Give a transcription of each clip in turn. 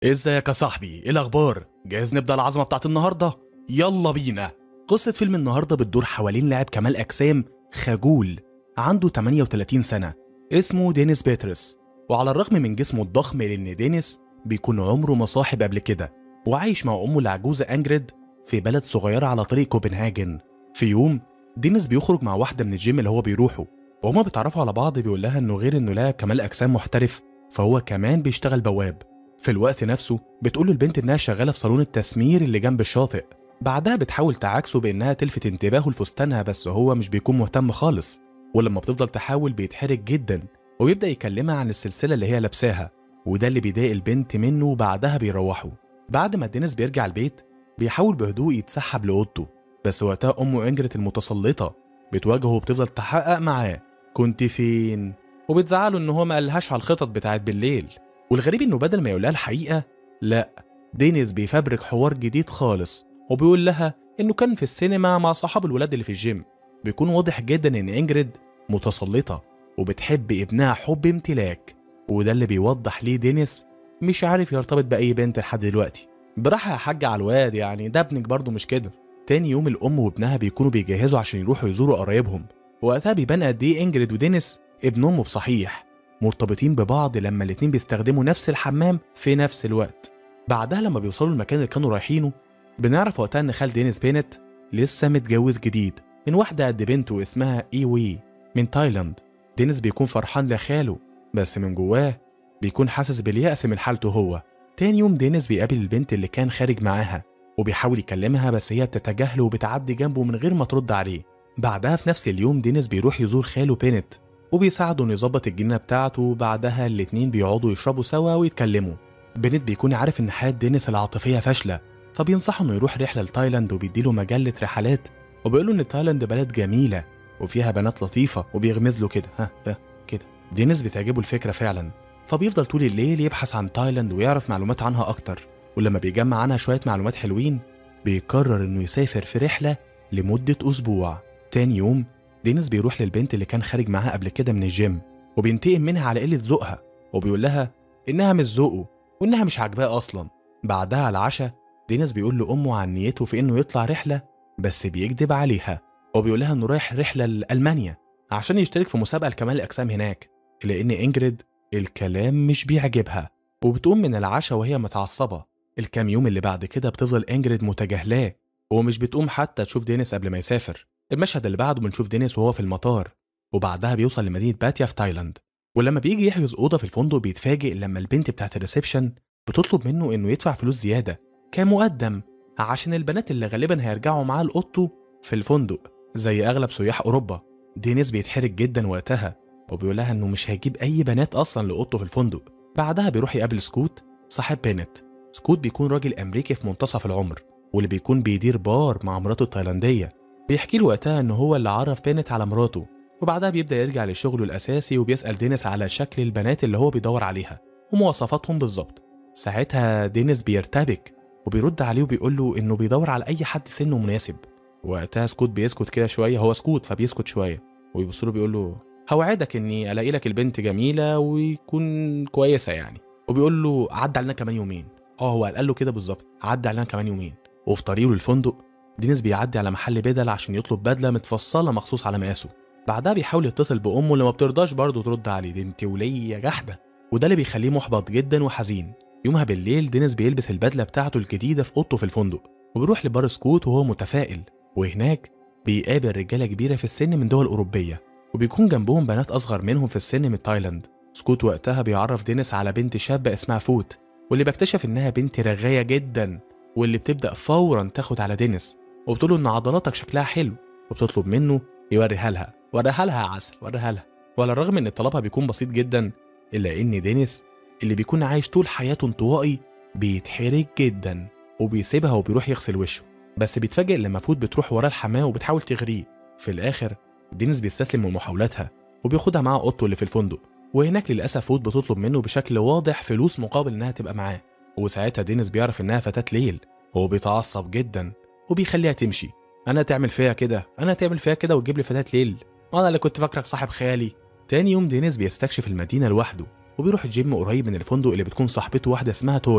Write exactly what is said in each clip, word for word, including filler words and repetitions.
ازيك يا صاحبي؟ ايه الاخبار؟ جاهز نبدا العظمه بتاعت النهارده؟ يلا بينا. قصه فيلم النهارده بتدور حوالين لاعب كمال اجسام خجول عنده ثمانية وثلاثين سنه اسمه دينيس بيترس. وعلى الرغم من جسمه الضخم لان دينيس بيكون عمره ما صاحب قبل كده، وعايش مع امه العجوزه انجريد في بلد صغيره على طريق كوبنهاجن. في يوم دينيس بيخرج مع واحده من الجيم اللي هو بيروحه، وهما بيتعرفوا على بعض. بيقول لها انه غير انه لاعب كمال اجسام محترف فهو كمان بيشتغل بواب. في الوقت نفسه بتقول له البنت انها شغاله في صالون التسمير اللي جنب الشاطئ. بعدها بتحاول تعاكسه بانها تلفت انتباهه لفستانها، بس هو مش بيكون مهتم خالص. ولما بتفضل تحاول بيتحرج جدا ويبدا يكلمها عن السلسله اللي هي لابساها، وده اللي بيضايق البنت منه. وبعدها بيروحوا. بعد ما دينيس بيرجع البيت بيحاول بهدوء يتسحب لاوضته، بس وقتها امه انجريت المتسلطه بتواجهه وبتفضل تحقق معاه كنت فين، وبتزعله ان هو ما قالهاش على الخطط بتاعت بالليل. والغريب انه بدل ما يقولها الحقيقه، لا، دينيس بيفبرك حوار جديد خالص وبيقول لها انه كان في السينما مع صحاب الولاد اللي في الجيم. بيكون واضح جدا ان انجريد متسلطه وبتحب ابنها حب امتلاك، وده اللي بيوضح ليه دينيس مش عارف يرتبط باي بنت لحد دلوقتي. براحه يا حاج على الواد، يعني ده ابنك برضه مش كده. تاني يوم الام وابنها بيكونوا بيجهزوا عشان يروحوا يزوروا قرايبهم، وقتها بيبان قد ايه انجريد ودينيس ابن امه بصحيح مرتبطين ببعض لما الاتنين بيستخدموا نفس الحمام في نفس الوقت. بعدها لما بيوصلوا المكان اللي كانوا رايحينه بنعرف وقتها ان خال دينيس بينت لسه متجوز جديد من واحده قد بنته اسمها ايوي من تايلاند. دينيس بيكون فرحان لخاله، بس من جواه بيكون حاسس باليأس من حالته هو. تاني يوم دينيس بيقابل البنت اللي كان خارج معاها وبيحاول يكلمها، بس هي بتتجاهله وبتعدي جنبه من غير ما ترد عليه. بعدها في نفس اليوم دينيس بيروح يزور خاله بينت وبيساعده انه يظبط الجنينه بتاعته. وبعدها الاتنين بيقعدوا يشربوا سوا ويتكلموا. بينت بيكون عارف ان حياه دينيس العاطفيه فاشله، فبينصحه انه يروح رحله لتايلاند وبيديله مجله رحلات، وبيقول له ان تايلاند بلد جميله وفيها بنات لطيفه، وبيغمز له كده ها ها كده. دينيس بتعجبه الفكره فعلا، فبيفضل طول الليل يبحث عن تايلاند ويعرف معلومات عنها اكتر. ولما بيجمع عنها شويه معلومات حلوين بيقرر انه يسافر في رحله لمده اسبوع. تاني يوم دينيس بيروح للبنت اللي كان خارج معاها قبل كده من الجيم وبينتقم منها على قله ذوقها، وبيقول لها انها مش ذوقه وانها مش عاجباه اصلا. بعدها على العشاء دينيس بيقول لامه عن نيته في انه يطلع رحله، بس بيكذب عليها وبيقول لها انه رايح رحله لالمانيا عشان يشترك في مسابقه لكمال الاجسام هناك. لان انجريد الكلام مش بيعجبها وبتقوم من العشاء وهي متعصبه. الكام يوم اللي بعد كده بتفضل انجريد متجاهلاه ومش بتقوم حتى تشوف دينيس قبل ما يسافر. المشهد اللي بعده بنشوف دينيس وهو في المطار، وبعدها بيوصل لمدينه باتيا في تايلاند. ولما بيجي يحجز اوضه في الفندق بيتفاجئ لما البنت بتاعت الريسبشن بتطلب منه انه يدفع فلوس زياده كمقدم عشان البنات اللي غالبا هيرجعوا معاه لاوضته في الفندق زي اغلب سياح اوروبا. دينيس بيتحرج جدا وقتها وبيقول لها انه مش هيجيب اي بنات اصلا لاوضته في الفندق. بعدها بيروح يقابل سكوت صاحب بينت. سكوت بيكون راجل امريكي في منتصف العمر واللي بيكون بيدير بار مع مراته التايلانديه. بيحكي له وقتها ان هو اللي عرف بينت على مراته. وبعدها بيبدا يرجع لشغله الاساسي وبيسال دينيس على شكل البنات اللي هو بيدور عليها ومواصفاتهم بالظبط. ساعتها دينيس بيرتبك وبيرد عليه وبيقول له انه بيدور على اي حد سنه مناسب. وقتها سكوت بيسكت كده شويه، هو سكوت فبيسكت شويه ويبص له بيقول له هوعدك اني الاقي لك البنت جميله ويكون كويسه يعني. وبيقول له عدى علينا كمان يومين. اه هو قال له كده بالظبط، عدى علينا كمان يومين. وفي طريقه للفندق دينيس بيعدي على محل بدل عشان يطلب بدله متفصله مخصوص على مقاسه. بعدها بيحاول يتصل بامه اللي ما بترضاش برضه ترد عليه، دي انت وليه جحده، وده اللي بيخليه محبط جدا وحزين. يومها بالليل دينيس بيلبس البدله بتاعته الجديده في اوضته في الفندق وبيروح لبار سكوت وهو متفائل. وهناك بيقابل رجاله كبيره في السن من دول اوروبيه وبيكون جنبهم بنات اصغر منهم في السن من تايلاند. سكوت وقتها بيعرف دينيس على بنت شابه اسمها فوت، واللي بيكتشف انها بنت رغايه جدا واللي بتبدا فورا تاخد على دينيس وبتقول له ان عضلاتك شكلها حلو، وبتطلب منه يوريها لها. وريها لها يا عسل، وريها لها. وعلى الرغم ان طلبها بيكون بسيط جدا الا ان دينيس اللي بيكون عايش طول حياته انطوائي بيتحرج جدا وبيسيبها وبيروح يغسل وشه. بس بيتفاجئ لما فوت بتروح وراه الحمام وبتحاول تغريه. في الاخر دينيس بيستسلم لمحاولاتها وبياخدها معاه اوضته اللي في الفندق. وهناك للاسف فوت بتطلب منه بشكل واضح فلوس مقابل انها تبقى معاه. وساعتها دينيس بيعرف انها فتاة ليل وهو بيتعصب جدا وبيخليها تمشي. انا تعمل فيها كده، انا تعمل فيها كده وتجيب لي فتاة ليل، انا اللي كنت فاكرك صاحب خالي. تاني يوم دينيس بيستكشف المدينه لوحده وبيروح الجيم قريب من الفندق اللي بتكون صاحبته واحده اسمها توي.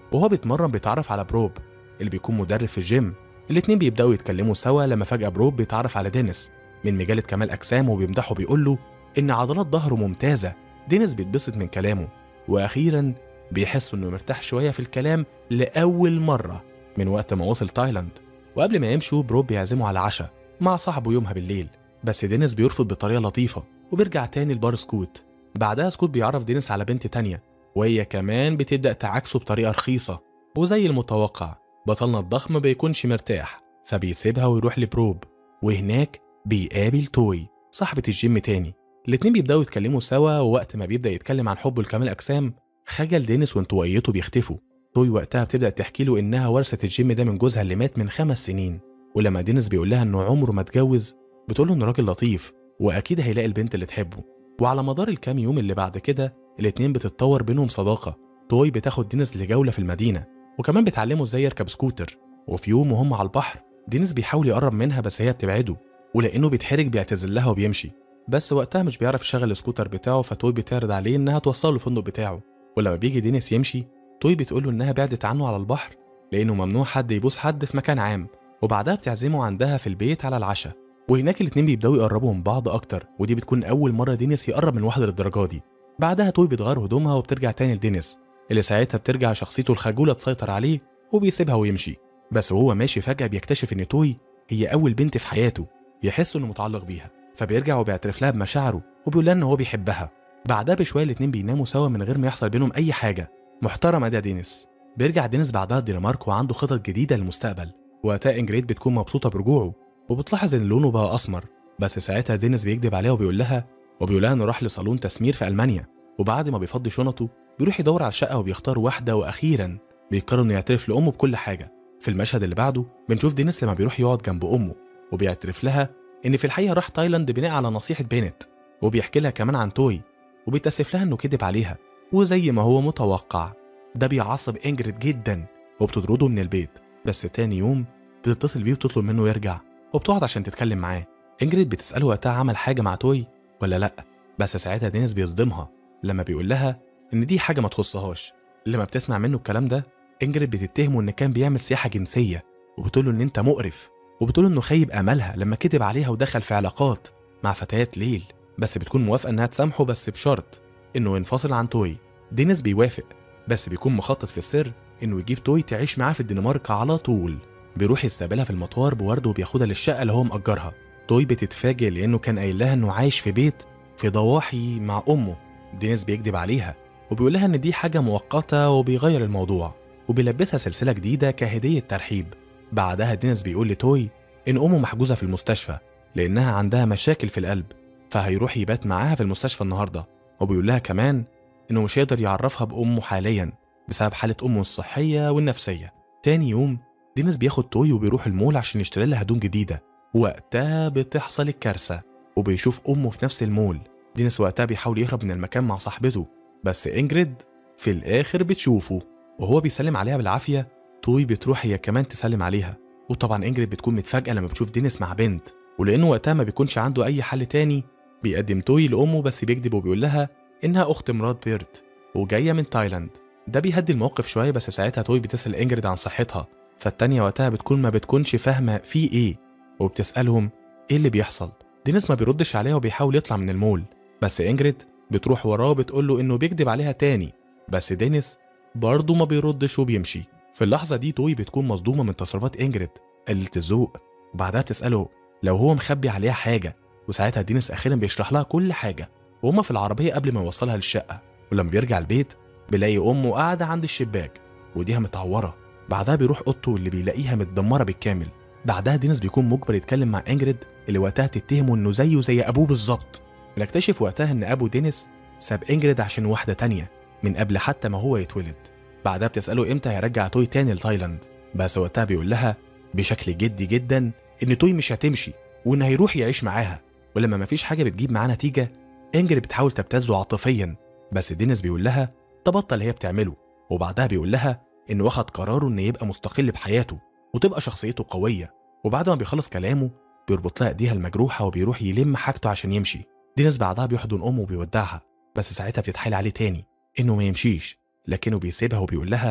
وهو بيتمرن بيتعرف على بروب اللي بيكون مدرب في الجيم. الاتنين بيبدأوا يتكلموا سوا لما فجأة بروب بيتعرف على دينيس من مجلة كمال أجسام وبيمدحه بيقول له إن عضلات ظهره ممتازة. دينيس بيتبسط من كلامه، وأخيرا بيحس إنه مرتاح شوية في الكلام لأول مرة من وقت ما وصل تايلاند. وقبل ما يمشوا بروب بيعزمه على عشاء مع صاحبه يومها بالليل، بس دينيس بيرفض بطريقة لطيفة وبيرجع تاني لبار سكوت. بعدها سكوت بيعرف دينيس على بنت تانية، وهي كمان بتبدأ تعاكسه بطريقة رخيصة. وزي المتوقع بطلنا الضخم بيكونش مرتاح، فبيسيبها ويروح لبروب، وهناك بيقابل توي صاحبة الجيم تاني. الاتنين بيبدأوا يتكلموا سوا، ووقت ما بيبدأ يتكلم عن حبه لكمال أجسام خجل دينيس وانطوائيته بيختفوا. توي وقتها بتبدأ تحكي له إنها ورثت الجيم ده من جوزها اللي مات من خمس سنين، ولما دينيس بيقول لها إنه عمره ما اتجوز بتقول له إنه راجل لطيف وأكيد هيلاقي البنت اللي تحبه. وعلى مدار الكام يوم اللي بعد كده الاتنين بتتطور بينهم صداقة. توي بتاخد دينيس لجولة في المدينة، وكمان بتعلمه ازاي يركب سكوتر. وفي يوم وهم على البحر دينيس بيحاول يقرب منها بس هي بتبعده، ولانه بيتحرج بيعتذر لها وبيمشي. بس وقتها مش بيعرف يشغل السكوتر بتاعه، فتوي بتعرض عليه انها توصله الفندق بتاعه. ولما بيجي دينيس يمشي توي بتقوله انها بعدت عنه على البحر لانه ممنوع حد يبوس حد في مكان عام، وبعدها بتعزمه عندها في البيت على العشاء. وهناك الاتنين بيبداوا يقربوا من بعض اكتر، ودي بتكون اول مره دينيس يقرب من واحده للدرجه دي. بعدها توي بتغير هدومها وبترجع تاني لدينيس اللي ساعتها بترجع شخصيته الخجوله تسيطر عليه وبيسيبها ويمشي. بس وهو ماشي فجاه بيكتشف ان توي هي اول بنت في حياته يحس انه متعلق بيها، فبيرجع وبيعترف لها بمشاعره وبيقول لها ان هو بيحبها. بعدها بشويه الاتنين بيناموا سوا من غير ما يحصل بينهم اي حاجه. محترمه ده دينيس. بيرجع دينيس بعدها الدنمارك وعنده خطط جديده للمستقبل. وقتها انجريد بتكون مبسوطه برجوعه وبتلاحظ ان لونه بقى اسمر، بس ساعتها دينيس بيكذب عليها وبيقول لها وبيقول لها انه راح لصالون تسمير في المانيا. وبعد ما بيفضي شنطه بيروح يدور على شقه وبيختار واحده، واخيرا بيقرر انه يعترف لامه بكل حاجه. في المشهد اللي بعده بنشوف دينيس لما بيروح يقعد جنب امه وبيعترف لها ان في الحقيقه راح تايلاند بناء على نصيحه بينت، وبيحكي لها كمان عن توي وبيتاسف لها انه كذب عليها. وزي ما هو متوقع ده بيعصب انجريد جدا وبتطرده من البيت. بس تاني يوم بتتصل بيه وتطلب منه يرجع وبتقعد عشان تتكلم معاه. انجريد بتساله وقتها عمل حاجه مع توي ولا لا، بس ساعتها دينيس بيصدمها لما بيقول لها ان دي حاجه ما تخصهاش. لما بتسمع منه الكلام ده انجريد بتتهمه ان كان بيعمل سياحه جنسيه، وبتقول له ان انت مقرف، وبتقول انه خيب املها لما كذب عليها ودخل في علاقات مع فتيات ليل. بس بتكون موافقه انها تسامحه بس بشرط انه ينفصل عن توي. دينيس بيوافق، بس بيكون مخطط في السر انه يجيب توي تعيش معاه في الدنمارك على طول. بيروح يستقبلها في المطار بورد وبياخدها للشقه اللي هو مأجرها. توي بتتفاجئ لانه كان قايل لها انه عايش في بيت في ضواحي مع امه. دينيس بيكذب عليها وبيقول لها ان دي حاجه مؤقته وبيغير الموضوع، وبيلبسها سلسله جديده كهديه ترحيب. بعدها دينيس بيقول لتوي ان امه محجوزه في المستشفى لانها عندها مشاكل في القلب، فهيروح يبات معاها في المستشفى النهارده. وبيقول لها كمان انه مش هيقدر يعرفها بامه حاليا بسبب حاله امه الصحيه والنفسيه. تاني يوم دينيس بياخد توي وبيروح المول عشان يشتري لها هدوم جديده. وقتها بتحصل الكارثه وبيشوف امه في نفس المول. دينيس وقتها بيحاول يهرب من المكان مع صاحبته، بس انجريد في الاخر بتشوفه وهو بيسلم عليها بالعافيه. توي بتروح هي كمان تسلم عليها، وطبعا انجريد بتكون متفاجئه لما بتشوف دينيس مع بنت، ولانه وقتها ما بيكونش عنده اي حل تاني بيقدم توي لامه، بس بيكذب وبيقول لها انها اخت مرات بيرت وجايه من تايلاند. ده بيهدي الموقف شويه، بس ساعتها توي بتسال انجريد عن صحتها، فالتانيه وقتها بتكون ما بتكونش فاهمه في ايه وبتسالهم ايه اللي بيحصل. دينيس ما بيردش عليها وبيحاول يطلع من المول، بس انجريد بتروح وراه وبتقول له انه بيكذب عليها تاني، بس دينيس برضه ما بيردش وبيمشي. في اللحظه دي توي بتكون مصدومه من تصرفات انجريد قلة الذوق، وبعدها بتساله لو هو مخبي عليها حاجه. وساعتها دينيس اخيرا بيشرح لها كل حاجه وهما في العربيه قبل ما يوصلها للشقه. ولما بيرجع البيت بيلاقي امه قاعده عند الشباك وديها متعوره. بعدها بيروح اوضته اللي بيلاقيها متدمره بالكامل. بعدها دينيس بيكون مجبر يتكلم مع انجريد اللي وقتها تتهمه انه زيه زي ابوه بالظبط. بنكتشف وقتها ان ابو دينيس ساب انجريد عشان واحده تانيه من قبل حتى ما هو يتولد. بعدها بتساله امتى هيرجع توي تاني لتايلاند، بس وقتها بيقول لها بشكل جدي جدا ان توي مش هتمشي وان هيروح يعيش معاها. ولما مفيش حاجه بتجيب معاه نتيجه انجريد بتحاول تبتزه عاطفيا، بس دينيس بيقول لها تبطل هي بتعمله. وبعدها بيقول لها انه واخد قراره انه يبقى مستقل بحياته وتبقى شخصيته قويه. وبعد ما بيخلص كلامه بيربط لها ايديها المجروحه وبيروح يلم حاجته عشان يمشي. دينيس بعدها بيحضن امه وبيودعها، بس ساعتها بتتحايل عليه تاني انه ما يمشيش، لكنه بيسيبها وبيقول لها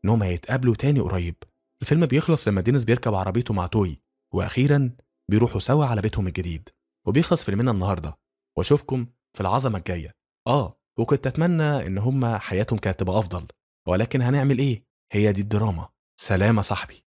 إنهم هيتقابلوا تاني قريب. الفيلم بيخلص لما دينيس بيركب عربيته مع توي، وأخيرا بيروحوا سوا على بيتهم الجديد. وبيخلص فيلمنا النهارده، واشوفكم في العظمة الجاية. آه وكنت أتمنى إن هما حياتهم كانت تبقى أفضل، ولكن هنعمل إيه؟ هي دي الدراما. سلام يا صاحبي.